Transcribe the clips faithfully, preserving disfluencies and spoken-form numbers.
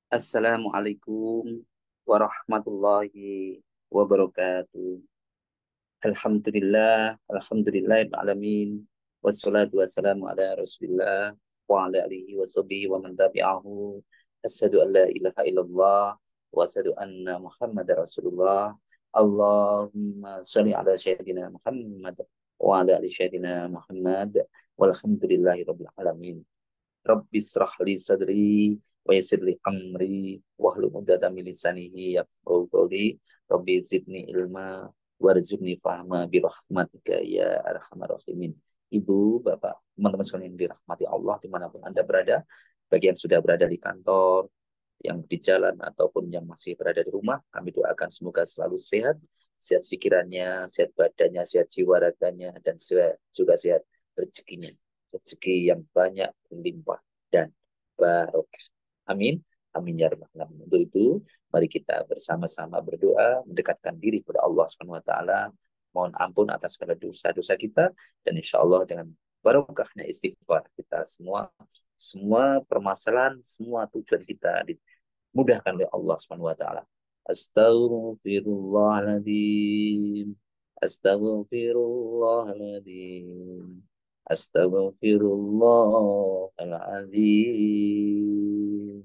Assalamualaikum warahmatullahi wabarakatuh. Alhamdulillah, alhamdulillah, alamin. Wassalatu wassalamu ala Rasulillah wa ala alihi wa sahbihi wa man tabi'ahu. Asyhadu an la ilaha illallah wa asyhadu anna Muhammadar Rasulullah. Allahumma shalli ala sayyidina Muhammad wa ala ali sayyidina Muhammad. Walhamdulillahi rabbil alamin. Rabbi israh li sadri wa yassir li amri wahlul 'uqdatam min lisanihi yafqahu qawli. Rabbi zidni ilma warzuqni fahma bi rahmatika ya arhamar rahimin. Ibu, Bapak, teman-teman sekalian yang dirahmati Allah dimanapun Anda berada, bagi yang sudah berada di kantor, yang di jalan ataupun yang masih berada di rumah, kami doakan semoga selalu sehat, sehat pikirannya, sehat badannya, sehat jiwa raganya, dan juga sehat rezekinya, rezeki yang banyak, berlimpah, dan barokah. Amin. Amin ya rabbal alamin. Untuk itu, mari kita bersama-sama berdoa, mendekatkan diri kepada Allah Subhanahu wa taala, mohon ampun atas segala dosa-dosa kita, dan insya Allah dengan barokahnya istighfar kita semua, semua permasalahan, semua tujuan kita dimudahkan oleh Allah Subhanahu wa taala. Astaghfirullahaladzim. Astaghfirullahaladzim. Astaghfirullahaladzim.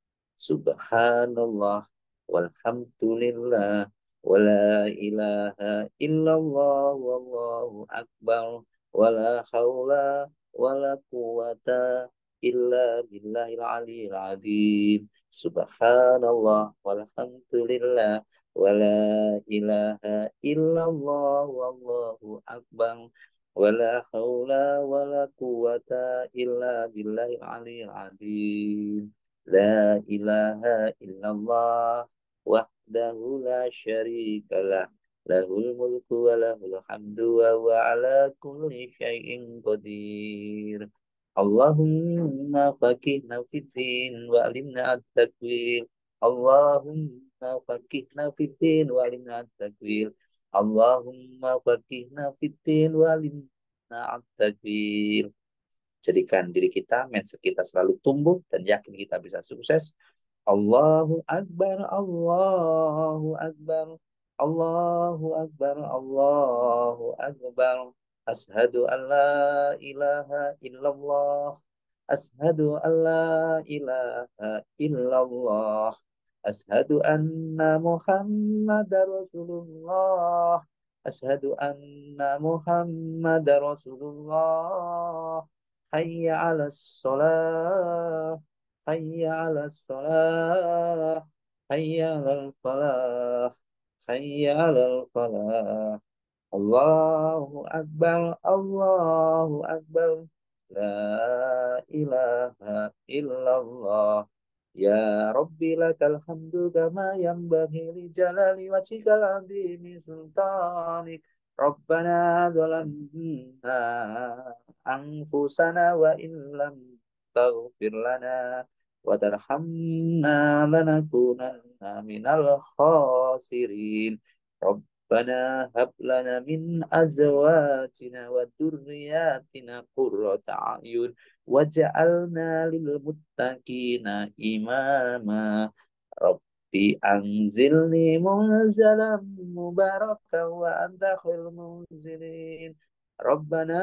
Subhanallah walhamdulillah wala ilaha illallah wallahu akbar wala haula wala quwata illa billahil aliyil azim. Subhanallah walhamdulillah wala ilaha illallah wallahu akbar wala haula wala quwata illa billahil aliyil azim. La ilaha illallah wahdahu la syarika lah, lahul mulku wa lahul hamdu wa huwa ala kulli syai'in qadir. Allahumma faqihna fiddin wa alimna at-takwil. Allahumma faqihna fiddin wa alimna at-takwil. Allahumma faqihna fiddin wa alimna at-takwil. Jadikan diri kita, mindset kita selalu tumbuh dan yakin kita bisa sukses. Allahu Akbar, Allahu Akbar, Allahu Akbar, Allahu Akbar. Ashadu an la ilaha illallah. Ashadu an la ilaha illallah. Ashadu anna Muhammad Rasulullah. Ashadu anna Muhammad Rasulullah. Hayya ala sholah, hayya ala sholah, hayya ala falah, hayya ala falah. Allahu Akbar, Allahu Akbar. La ilaha illallah. Ya Rabbi lakal hamdu kama yanbaghi li jalali wajhikal azimi sultanik. Rabbana zalamna anfusana wa in lam taghfir lana wa tarhamna lanakunanna minal khasirin. Rabbana hab lana min azwajina wa dhurriyyatina qurrata a'yun waj'alna lil muttaqina imama. Rabbi anzilni munzalan mubarakan wa anta khairul munzilin. Rabbana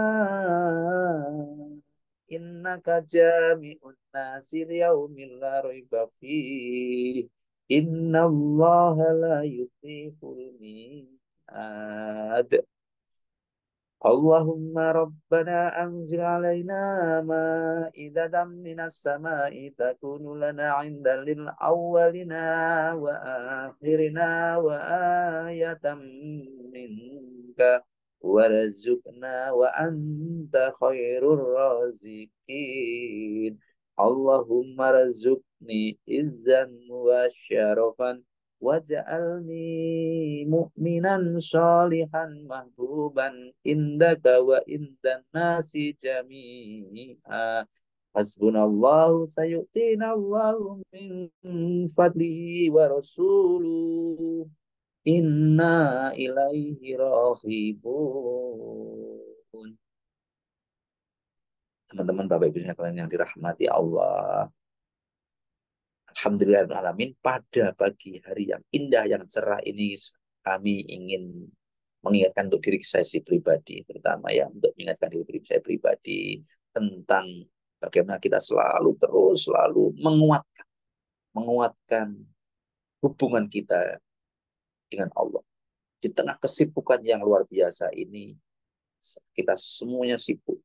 innaka jami'un nasi liyaumin la raiba fihi. Inna Allah la yukhliful mi'ad. Allahumma rabbana anzil alaina ma'idatan minas sama'i takunu lana 'indan lil awwalina wa akhirina wa ayatan minka warzuqna wa anta khairur raziqin. Allahumma razuqni izzan wa syarafan waj'alni mu'minan sholihan mahbuban indaka wa indan nasi jami'a. Hasbunallahu sayu'tina Allahu min fadlihi wa rasuluh. Inna ilaihi raghibun. Teman-teman Bapak Ibu sekalian yang dirahmati Allah, Alhamdulillahirrahmanirrahim, pada pagi hari yang indah, yang cerah ini kami ingin mengingatkan untuk diri saya si pribadi, terutama ya untuk mengingatkan diri saya pribadi tentang bagaimana kita selalu terus selalu menguatkan menguatkan hubungan kita dengan Allah. Di tengah kesibukan yang luar biasa ini, kita semuanya sibuk.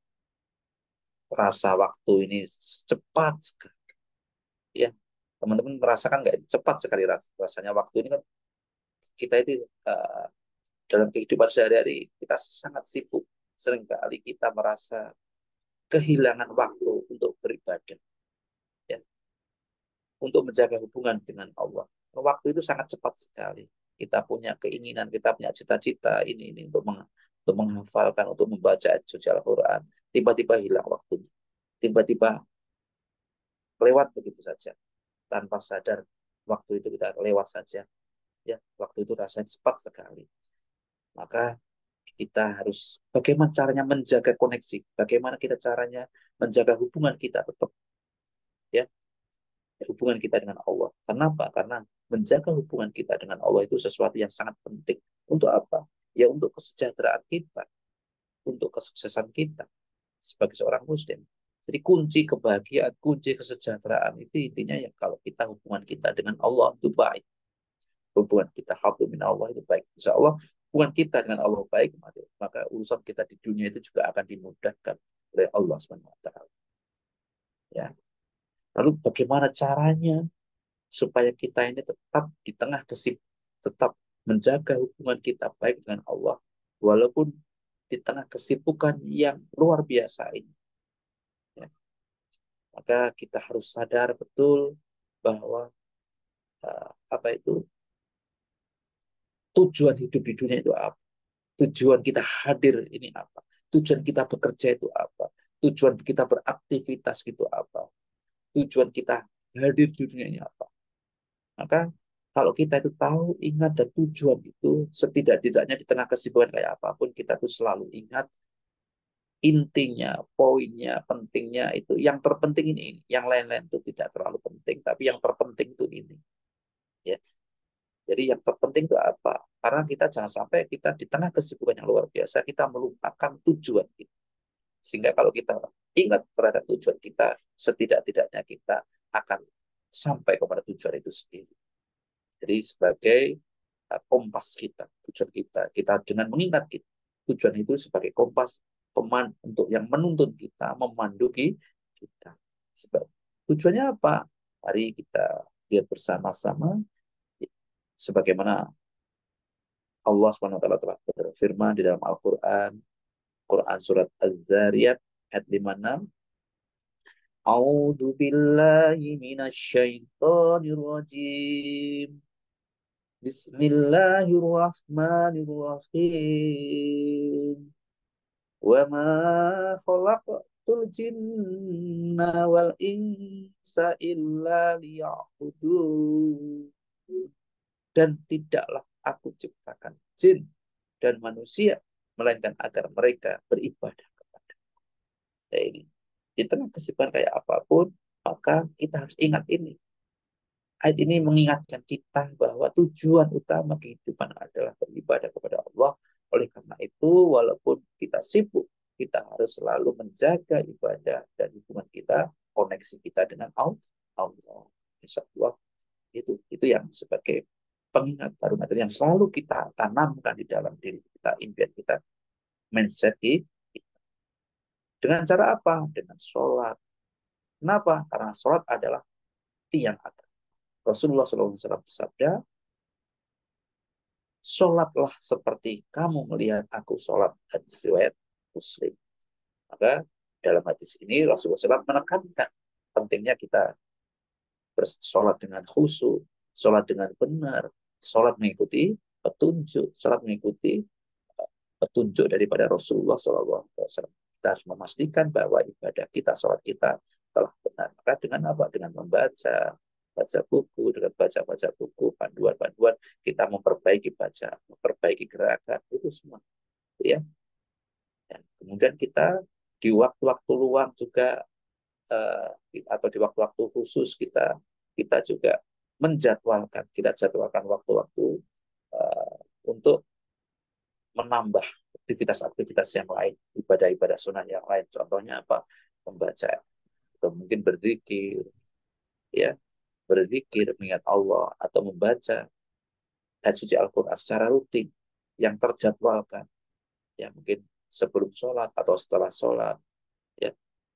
Rasa waktu ini cepat sekali. Ya, teman-teman merasakan nggak cepat sekali rasanya waktu ini kan kita itu uh, dalam kehidupan sehari-hari kita sangat sibuk. Seringkali kita merasa kehilangan waktu untuk beribadah, ya, untuk menjaga hubungan dengan Allah. Waktu itu sangat cepat sekali. Kita punya keinginan, kita punya cita-cita ini ini untuk meng, untuk menghafalkan, untuk membaca ayat suci Al-Quran. Tiba-tiba hilang waktunya. Tiba-tiba lewat begitu saja. Tanpa sadar, waktu itu kita lewat saja. Ya, waktu itu rasanya cepat sekali. Maka kita harus bagaimana caranya menjaga koneksi, bagaimana kita caranya menjaga hubungan kita tetap, ya, hubungan kita dengan Allah. Kenapa? Karena menjaga hubungan kita dengan Allah itu sesuatu yang sangat penting. Untuk apa? Ya untuk kesejahteraan kita, untuk kesuksesan kita sebagai seorang muslim. Jadi kunci kebahagiaan, kunci kesejahteraan itu intinya ya kalau kita hubungan kita dengan Allah itu baik. Hubungan kita hablum min Allah itu baik. Insya Allah hubungan kita dengan Allah baik, maka urusan kita di dunia itu juga akan dimudahkan oleh Allah subhanahu wa taala. Ya. Lalu bagaimana caranya supaya kita ini tetap di tengah kesib, tetap menjaga hubungan kita baik dengan Allah, walaupun di tengah kesibukan yang luar biasa ini. Ya. Maka kita harus sadar betul bahwa uh, apa itu tujuan hidup di dunia itu apa? Tujuan kita hadir ini apa? Tujuan kita bekerja itu apa? Tujuan kita beraktivitas itu apa? Tujuan kita hadir di dunia ini apa? Maka kalau kita itu tahu, ingat, dan tujuan itu setidak-tidaknya di tengah kesibukan kayak apapun, kita tuh selalu ingat intinya, poinnya, pentingnya itu. Yang terpenting ini, yang lain-lain itu tidak terlalu penting, tapi yang terpenting itu ini. Ya. Jadi yang terpenting itu apa? Karena kita jangan sampai kita di tengah kesibukan yang luar biasa, kita melupakan tujuan kita. Sehingga kalau kita ingat terhadap tujuan kita, setidak-tidaknya kita akan sampai kepada tujuan itu sendiri. Jadi sebagai uh, kompas kita, tujuan kita, kita dengan mengingat kita, tujuan itu sebagai kompas peman untuk yang menuntun kita, memandu kita. Sebab tujuannya apa? Mari kita lihat bersama-sama sebagaimana Allah subhanahu wa taala telah berfirman di dalam Al-Qur'an, Quran surat Az-Zariyat ayat lima puluh enam. A'udzu billahi minasyaitonir rajim. Bismillahirrahmanirrahim. Wa ma khalaqtul jinna wal insa illa liya'budun. Dan tidaklah aku ciptakan jin dan manusia melainkan agar mereka beribadah kepada. Ya ini. Di tengah kesibukan kayak apapun, maka kita harus ingat ini. Ayat ini mengingatkan kita bahwa tujuan utama kehidupan adalah beribadah kepada Allah. Oleh karena itu, walaupun kita sibuk, kita harus selalu menjaga ibadah dan hubungan kita, koneksi kita dengan Allah. Insya Allah, itu itu yang sebagai pengingat baru materi yang selalu kita tanamkan di dalam diri kita, impian kita, mindset kita. Dengan cara apa? Dengan sholat. Kenapa? Karena sholat adalah tiang agama. Rasulullah shallallahu alaihi wasallam bersabda, sholatlah seperti kamu melihat aku sholat. Hadis riwayat Muslim. Maka dalam hadis ini Rasulullah shallallahu alaihi wasallam menekankan pentingnya kita bersolat dengan khusyuk, sholat dengan benar, sholat mengikuti petunjuk, sholat mengikuti petunjuk daripada Rasulullah shallallahu alaihi wasallam. Kita harus memastikan bahwa ibadah kita, sholat kita telah benar. Maka dengan apa? Dengan membaca, baca buku, dengan baca-baca buku, panduan-panduan, kita memperbaiki baca, memperbaiki gerakan, itu semua. Ya. Dan kemudian kita di waktu-waktu luang juga, uh, atau di waktu-waktu khusus kita, kita juga menjadwalkan, kita jadwalkan waktu-waktu uh, untuk menambah aktivitas-aktivitas yang lain, ibadah-ibadah sunnah yang lain. Contohnya apa? Membaca, atau mungkin berzikir, ya, berzikir mengingat Allah, atau membaca ayat suci Al-Quran secara rutin yang terjadwalkan, ya mungkin sebelum sholat atau setelah sholat, ya,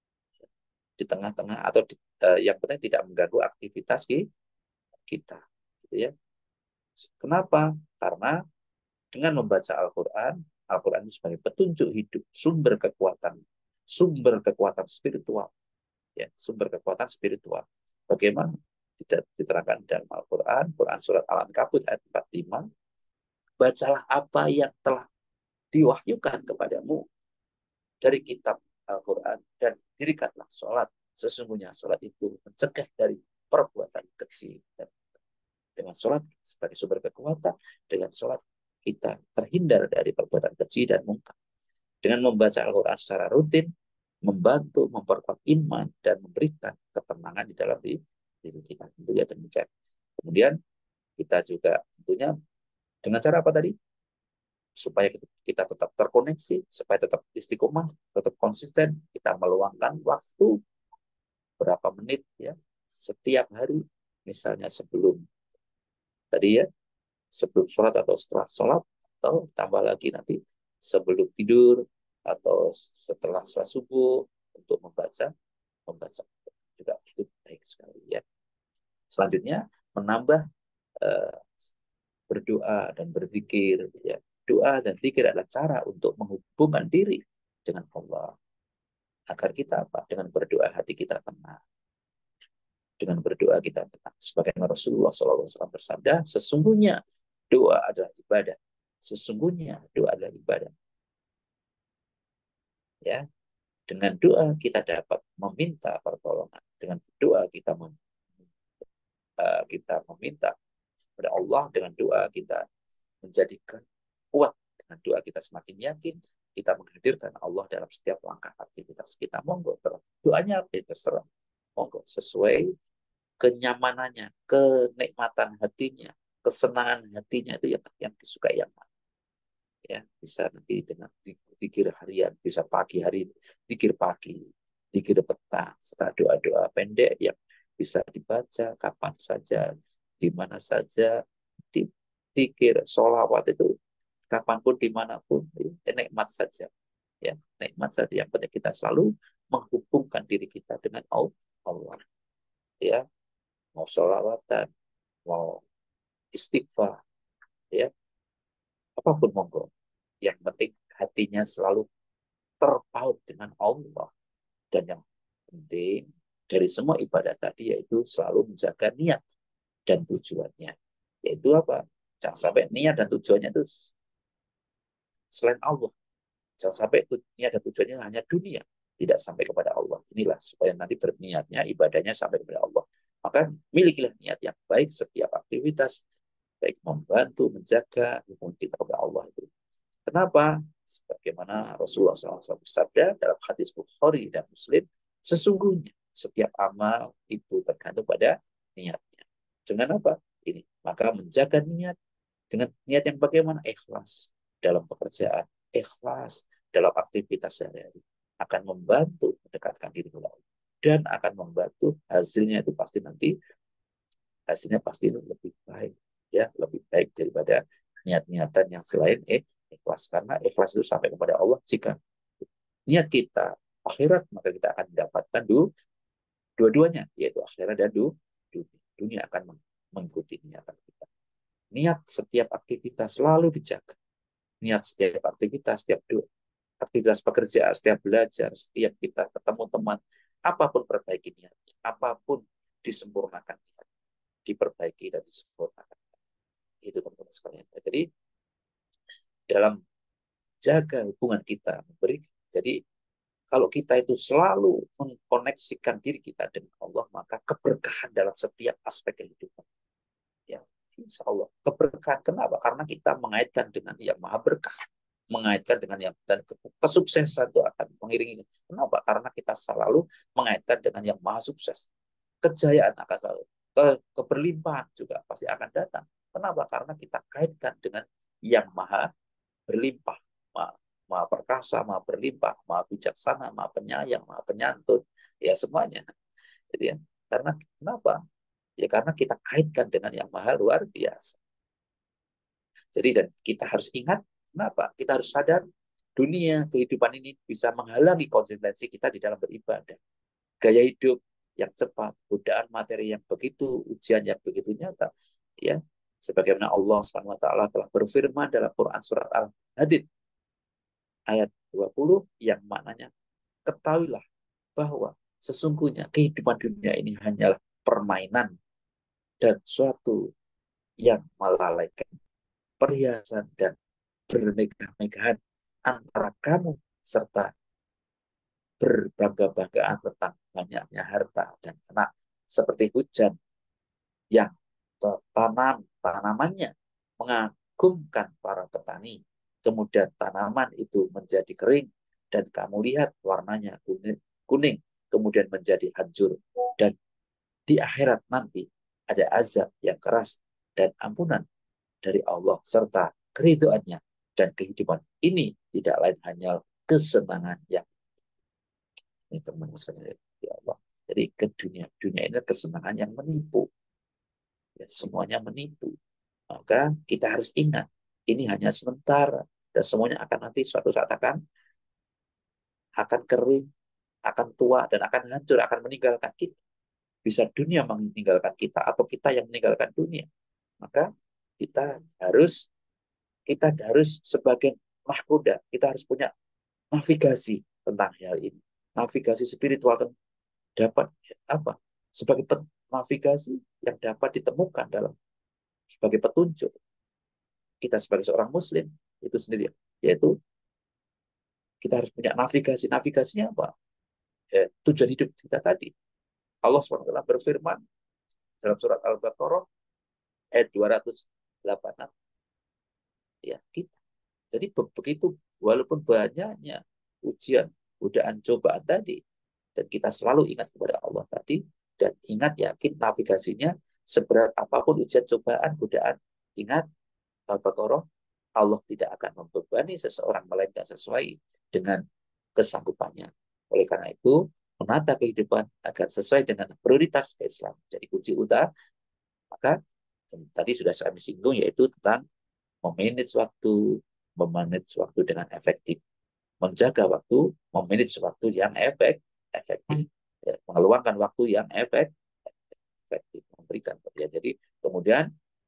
di tengah-tengah atau di, uh, yang penting tidak mengganggu aktivitas kita, gitu ya. Kenapa? Karena dengan membaca Al-Quran, Al-Quran itu sebagai petunjuk hidup, sumber kekuatan, sumber kekuatan spiritual, ya, sumber kekuatan spiritual. Bagaimana? Tidak diterangkan dalam Al-Quran, Quran surat Al-Ankabut ayat empat puluh lima, bacalah apa yang telah diwahyukan kepadamu dari kitab Al-Quran dan dirikanlah sholat. Sesungguhnya sholat itu mencegah dari perbuatan kecil. Dan dengan sholat sebagai sumber kekuatan, dengan sholat kita terhindar dari perbuatan keji dan mungkar. Dengan membaca Al-Quran secara rutin, membantu memperkuat iman dan memberikan ketenangan di dalam diri kita. Tentunya demikian. Kemudian kita juga tentunya dengan cara apa tadi? Supaya kita tetap terkoneksi, supaya tetap istiqomah, tetap konsisten, kita meluangkan waktu berapa menit ya setiap hari, misalnya sebelum tadi ya, sebelum sholat atau setelah sholat, atau tambah lagi nanti sebelum tidur atau setelah sholat subuh untuk membaca membaca juga itu baik sekali ya. Selanjutnya menambah eh, berdoa dan berzikir ya. Doa dan zikir adalah cara untuk menghubungkan diri dengan Allah agar kita apa? Dengan berdoa hati kita tenang. Dengan berdoa kita tenang. Sebagaimana Rasulullah shallallahu alaihi wasallam bersabda, sesungguhnya doa adalah ibadah. Sesungguhnya doa adalah ibadah. Ya, dengan doa kita dapat meminta pertolongan. Dengan doa kita mem, uh, kita meminta kepada Allah. Dengan doa kita menjadikan kuat. Dengan doa kita semakin yakin. Kita menghadirkan Allah dalam setiap langkah aktivitas kita. Monggo, doanya apa ya terserah. Monggo, sesuai kenyamanannya, kenikmatan hatinya, kesenangan hatinya itu yang yang disukai yang mana. Ya, bisa nanti dengan pikir harian, bisa pagi hari, pikir pagi, pikir petang, serta doa-doa pendek yang bisa dibaca kapan saja, di mana saja, dipikir sholawat itu kapanpun, dimanapun, ya, nikmat saja. Ya, nikmat saja. Yang penting kita selalu menghubungkan diri kita dengan Allah. Ya, mau sholawatan, mau istighfar, ya, apapun monggo. Yang penting hatinya selalu terpaut dengan Allah. Dan yang penting dari semua ibadah tadi yaitu selalu menjaga niat dan tujuannya. Yaitu apa? Jangan sampai niat dan tujuannya itu selain Allah. Jangan sampai niat dan tujuannya hanya dunia. Tidak sampai kepada Allah. Inilah supaya nanti berniatnya, ibadahnya sampai kepada Allah. Maka milikilah niat yang baik setiap aktivitas, baik membantu, menjaga hubungan kita kepada Allah itu. Kenapa? Sebagaimana Rasulullah shallallahu alaihi wasallam bersabda dalam hadis Bukhari dan Muslim, sesungguhnya setiap amal itu tergantung pada niatnya. Dengan apa? Ini. Maka menjaga niat dengan niat yang bagaimana? Ikhlas dalam pekerjaan, ikhlas dalam aktivitas sehari-hari akan membantu mendekatkan diri kepada Allah dan akan membantu hasilnya itu pasti nanti hasilnya pasti lebih baik ya, lebih baik daripada niat-niatan yang selain eh ikhlas. Karena ikhlas itu sampai kepada Allah jika niat kita akhirat, maka kita akan mendapatkan dua-duanya, yaitu akhirat dan dunia. Dunia akan mengikuti niatan kita. Niat setiap aktivitas selalu dijaga. Niat setiap aktivitas, setiap doa, aktivitas pekerjaan, setiap belajar, setiap kita ketemu teman, apapun perbaiki niatnya, apapun disempurnakan niat, diperbaiki dan disempurnakan. Itu teman-teman sekalian. Jadi dalam jaga hubungan kita memberi. Jadi kalau kita itu selalu mengkoneksikan diri kita dengan Allah, maka keberkahan dalam setiap aspek kehidupan. Ya, insya Allah keberkahan. Kenapa? Karena kita mengaitkan dengan yang maha berkah, mengaitkan dengan yang dan kesuksesan itu akan mengiringi. Kenapa? Karena kita selalu mengaitkan dengan yang maha sukses. Kejayaan akan selalu. ke keberlimpahan juga pasti akan datang. Kenapa? Karena kita kaitkan dengan yang maha berlimpah, maha, maha perkasa, maha berlimpah, maha bijaksana, maha penyayang, maha penyantun, ya semuanya. Jadi ya, karena kenapa? Ya karena kita kaitkan dengan yang maha luar biasa. Jadi dan kita harus ingat, kenapa? Kita harus sadar dunia kehidupan ini bisa menghalangi konsistensi kita di dalam beribadah. Gaya hidup yang cepat, godaan materi yang begitu, ujian yang begitu nyata, ya. Sebagaimana Allah subhanahu wa taala telah berfirman dalam Quran surat Al-Hadid ayat dua puluh yang maknanya ketahuilah bahwa sesungguhnya kehidupan dunia ini hanyalah permainan dan suatu yang melalaikan, perhiasan dan bermegah-megahan antara kamu serta berbangga-banggaan tentang banyaknya harta dan anak, seperti hujan yang tanam tanamannya mengagumkan para petani, kemudian tanaman itu menjadi kering dan kamu lihat warnanya kuning, kuning kemudian menjadi hancur, dan di akhirat nanti ada azab yang keras dan ampunan dari Allah serta keridhaannya, dan kehidupan ini tidak lain hanya kesenangan yang ini teman sekalian ya Allah. Jadi ke dunia dunia ini kesenangan yang menipu, ya, semuanya menipu. Maka kita harus ingat ini hanya sementara dan semuanya akan nanti suatu saat akan akan kering, akan tua dan akan hancur, akan meninggalkan kita. Bisa dunia meninggalkan kita atau kita yang meninggalkan dunia. Maka kita harus kita harus sebagai mahkoda, kita harus punya navigasi tentang hal ini. Navigasi spiritual dapat apa? Sebagai navigasi yang dapat ditemukan dalam sebagai petunjuk kita sebagai seorang muslim itu sendiri, yaitu kita harus punya navigasi. Navigasinya apa? Ya, tujuan hidup kita tadi. Allah subhanahu wa taala berfirman dalam surat Al-Baqarah ayat dua ratus delapan. Ya, kita. Jadi begitu walaupun banyaknya ujian, godaan, cobaan tadi, dan kita selalu ingat kepada Allah tadi, dan ingat yakin navigasinya seberat apapun ujian, cobaan, godaan, ingat Al-Baqarah, Allah tidak akan membebani seseorang melainkan sesuai dengan kesanggupannya. Oleh karena itu, menata kehidupan agar sesuai dengan prioritas Islam jadi kunci utama. Maka tadi sudah saya singgung, yaitu tentang memanage waktu, memanage waktu dengan efektif, menjaga waktu, memanage waktu yang efek, efektif, ya, mengeluangkan waktu yang efek, efektif, memberikan ya. Jadi kemudian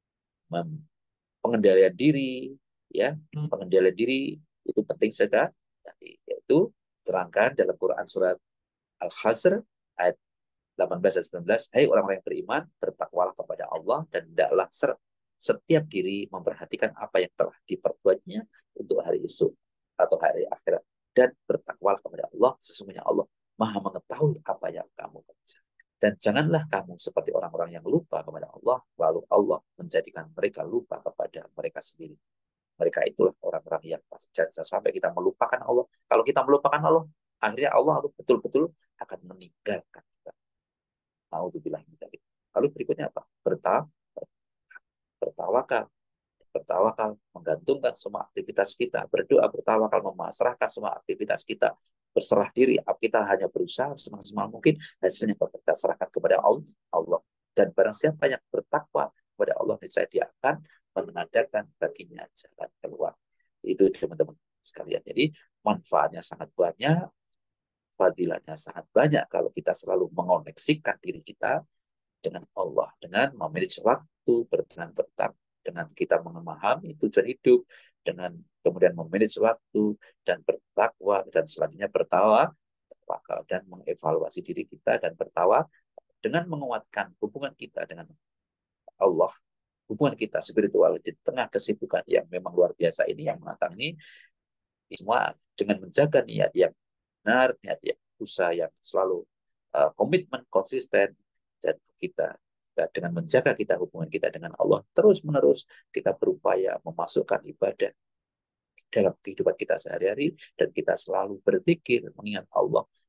pengendalian diri, ya, pengendalian diri itu penting sekali, yaitu terangkan dalam Quran surat Al-Hasr ayat delapan belas dan sembilan belas, hai orang-orang yang beriman, bertakwalah kepada Allah dan hendaklah setiap diri memperhatikan apa yang telah diperbuatnya untuk hari esok atau hari akhirat, dan bertakwalah kepada Allah, sesungguhnya Allah Maha mengetahui apa yang kamu kerjakan. Dan janganlah kamu seperti orang-orang yang lupa kepada Allah, lalu Allah menjadikan mereka lupa kepada mereka sendiri. Mereka itulah orang-orang yang jangan sampai kita melupakan Allah. Kalau kita melupakan Allah, akhirnya Allah betul-betul akan meninggalkan kita. Naudzubillah min dzalik. Lalu berikutnya apa? Berta, bertawakal. Bertawakal, menggantungkan semua aktivitas kita. Berdoa, bertawakal, memasrahkan semua aktivitas kita. Berserah diri, kita hanya berusaha semaksimal mungkin, hasilnya kita serahkan kepada Allah. Dan barang siapa yang bertakwa kepada Allah, niscaya dia akan mengadakan baginya jalan keluar. Itu teman-teman sekalian. Jadi manfaatnya sangat banyak, fadilahnya sangat banyak kalau kita selalu mengoneksikan diri kita dengan Allah, dengan memanage waktu, dengan bertakwa, dengan kita memahami tujuan hidup, dengan kemudian memanage waktu dan bertakwa, dan selanjutnya bertawa dan mengevaluasi diri kita dan bertawa dengan menguatkan hubungan kita dengan Allah, hubungan kita spiritual di tengah kesibukan yang memang luar biasa ini yang menantang ini, semua dengan menjaga niat yang benar, niat yang usaha yang selalu uh, komitmen konsisten, dan kita dengan menjaga kita hubungan kita dengan Allah terus menerus, kita berupaya memasukkan ibadah dalam kehidupan kita sehari-hari, dan kita selalu berzikir mengingat Allah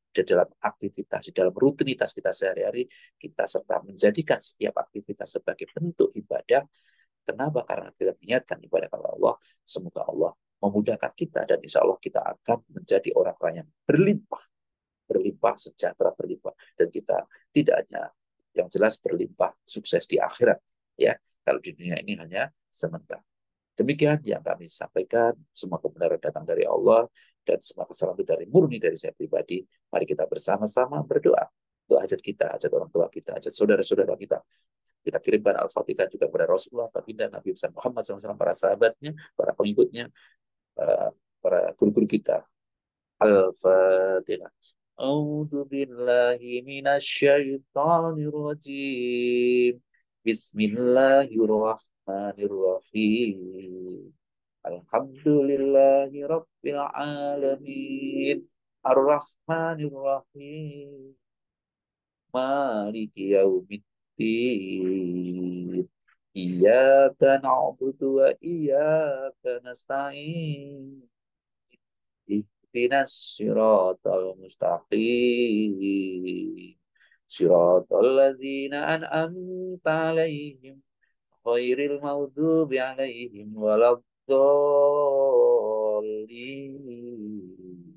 di dalam aktivitas, di dalam rutinitas kita sehari-hari, kita serta menjadikan setiap aktivitas sebagai bentuk ibadah. Kenapa? Karena kita niatkan ibadah kepada Allah. Semoga Allah memudahkan kita dan insya Allah kita akan menjadi orang-orang yang berlimpah, berlimpah sejahtera, berlimpah, dan kita tidak hanya yang jelas berlimpah sukses di akhirat, ya. Kalau di dunia ini hanya sementara. Demikian yang kami sampaikan. Semua kebenaran datang dari Allah dan semua kesalahan itu dari murni dari saya pribadi. Mari kita bersama-sama berdoa untuk hajat kita, hajat orang tua kita, hajat saudara-saudara kita. Kita kirimkan Al-Fatihah juga kepada Rasulullah, baginda Nabi besar Muhammad shallallahu alaihi wasallam, para sahabatnya, para pengikutnya, para para guru-guru kita. Al-Fatihah. A'udzu billahi minasyaitonir rajim. Bismillahirrahmanirrahim. Alhamdulillahi rabbil alamin. Ar-Rahmanir-Rahim. Maliki yaumiddin. Iyyaka na'budu wa iyyaka nasta'in. Ihdinas siratal mustaqim. Siratal ladzina an'amta 'alaihim ghairil maghdubi 'alaihim waladdallin.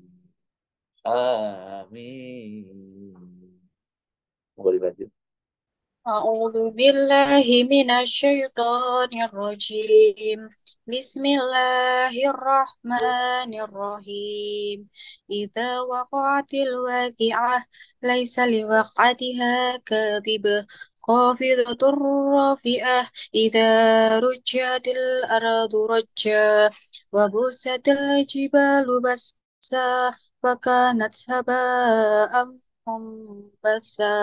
Amin. Boleh lanjut. أعوذ بالله من الشيطان الرجيم. بسم الله الرحمن الرحيم. إذا وقعت الواقعة ليس لوقعتها كاذبة خافضة رافعة. إذا رجت الأرض رجا وبست الجبال بسا فكانت هباء منبثا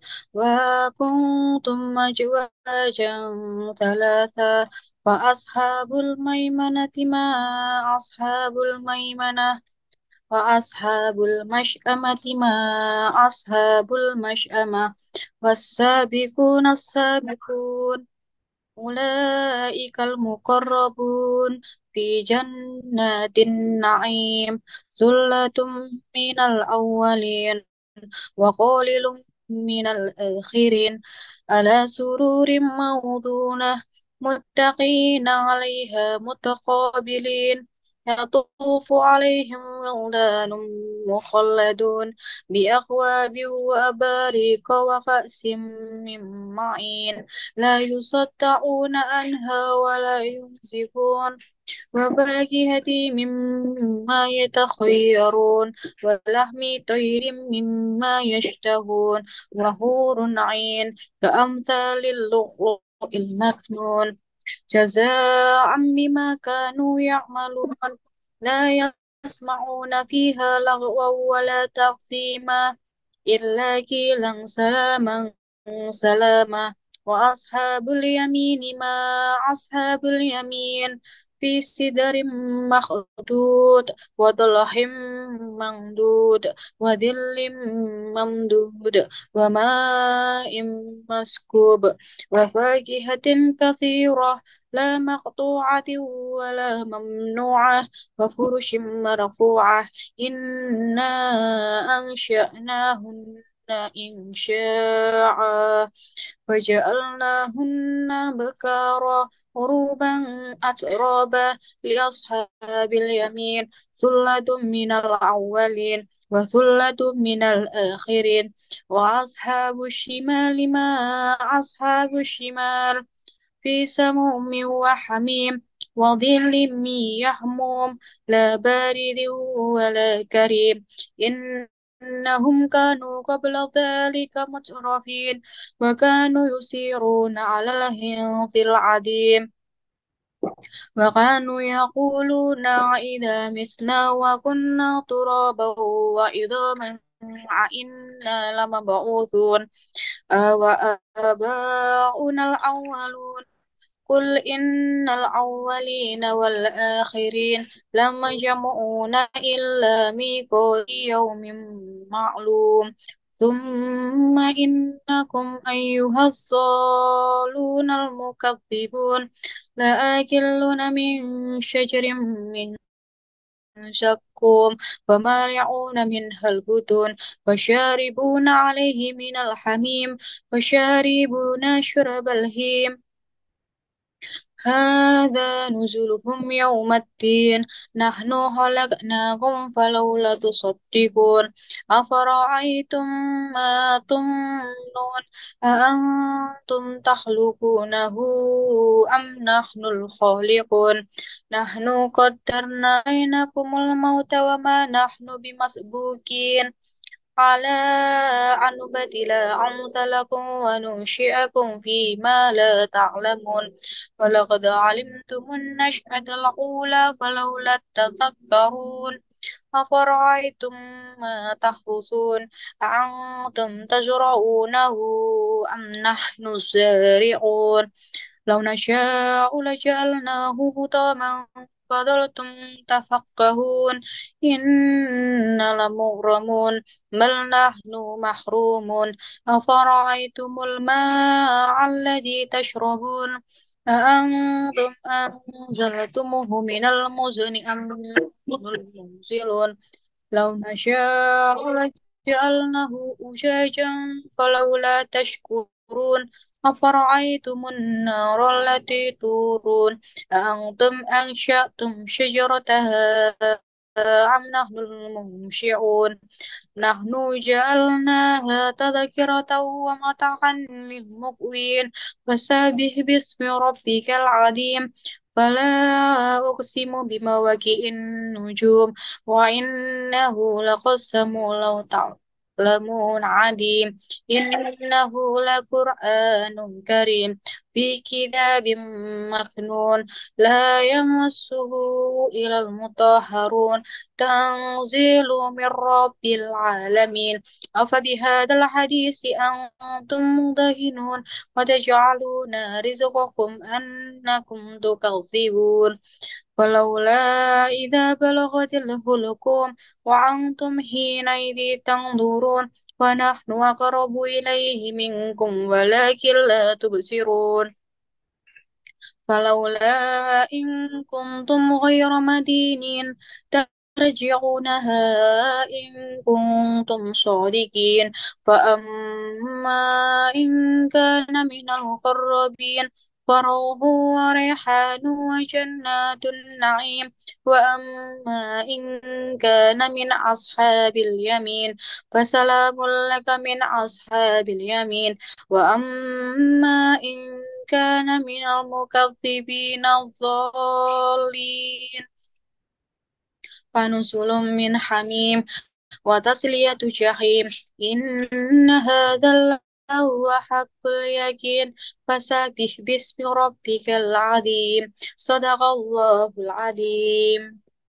وكنتم أزواجا ثلاثة. فأصحاب الميمنة ما أصحاب الميمنة وأصحاب المشأمة ما أصحاب المشأمة. والسابقون السابقون أولئك المقربون في جنات النعيم. ثلة من الأولين وقليل من الآخرين. على سرور موضونة متقين عليها متقابلين. يطوف عليهم ولدان مخلدون بأكواب وأباريق وكأس من معين لا يصدعون عنها ولا ينزفون. وفاكهة مما يتخيرون ولحم طير مما يشتهون. وحور عين كأمثال اللؤلؤ المكنون جزاء بما كانوا يعملون. لا يسمعون فيها لغوا ولا تأثيما إلا قيلا سلاما سلاما. وأصحاب اليمين ما أصحاب اليمين في سدر مخضود وظلح ممدود وظل ممدود وماء مسكوب. وفاكهة كثيرة لا مقطوعة ولا ممنوعة. وفرش مرفوعة. إنا أنشأناهن إنشاء فجعلناهن بكارا عربا أترابا لأصحاب اليمين. ثلة من الأولين وثلة من الآخرين. وأصحاب الشمال ما أصحاب الشمال في سموم وحميم وظل من يحموم لا بارد ولا كريم. إنهم كانوا قبل ذلك مترفين وكانوا يسيرون على الحنث العظيم وكانوا يقولون إذا متنا وكنا ترابا وعظاما أئنا لمبعوثون أو آباؤنا الأولون. قل إن الأولين والآخرين لمجمعون إلى ميقات يوم معلوم. ثم إنكم أيها الضالون المكذبون لآكلون من شجر من شكوم فمالعون منها البطون فشاربون عليه من الحميم فشاربون شرب الهيم هذا نزلهم يوم الدين نحن خلقناكم فلولا تصدقون أفرأيتم ما تمنون أأنتم تخلقونه أم نحن الخالقون نحن قدرنا بينكم الموت وما نحن بمسبوقين على أن نبدل أمثالكم وننشئكم فيما لا تعلمون ولقد علمتم النشأة الأولى فلولا تذكرون أفرأيتم ما تحرثون أأنتم تزرعونه أم نحن الزارعون لو نشاء لجعلناه هطاما فظلتم تفكهون إنا لمغرمون بل نحن محرومون أفرأيتم الماء الذي تشربون أأنتم أنزلتموه من المزن أم نحن المنزلون لو نشاء لجعلناه أجاجا فلولا تشكرون أفرأيتم النار التي تورون أأنتم أنشأتم شجرتها أم نحن المنشئون نحن جعلناها تذكرة ومتاعا للمقوين فسبح باسم ربك العظيم فلا أقسم بمواقع النجوم وإنه لقسم لو تعلمون عظيم إنه لقرآن كريم في كتاب مكنون لا يمسه إلا المطهرون تنزيل من رب العالمين أفبهذا الحديث أنتم مدهنون وتجعلون رزقكم أنكم تكذبون فلولا إذا بلغت الحلقوم وأنتم حينئذ تنظرون ونحن أقرب إليه منكم ولكن لا تبصرون فلولا إن كنتم غير مدينين ترجعونها إن كنتم صادقين فأما إن كان من المقربين فروح وريحان وجنات النعيم وأما إن كان من أصحاب اليمين فسلام لك من أصحاب اليمين وأما إن كان من المكذبين الضالين فنزل من حميم وتصلية جحيم إن هذا لهو حق اليقين فسبح باسم ربك العظيم صدق الله العظيم